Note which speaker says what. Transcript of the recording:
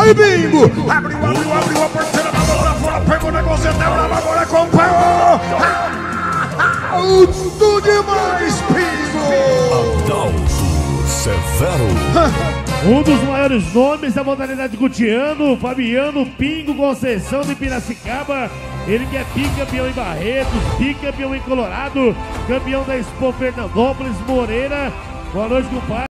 Speaker 1: Aí, Bingo. Abriu a porteira, mandou pra fora, pegou o negócio, agora acompanhou. Alto demais, Bingo.
Speaker 2: Adalto Severo.
Speaker 3: Um dos maiores nomes da modalidade Gutiano, Fabiano Pingo Conceição de Piracicaba. Ele que é bicampeão em Barretos, bicampeão em Colorado, campeão da Expo Fernandópolis, Moreira. Boa noite, compadre.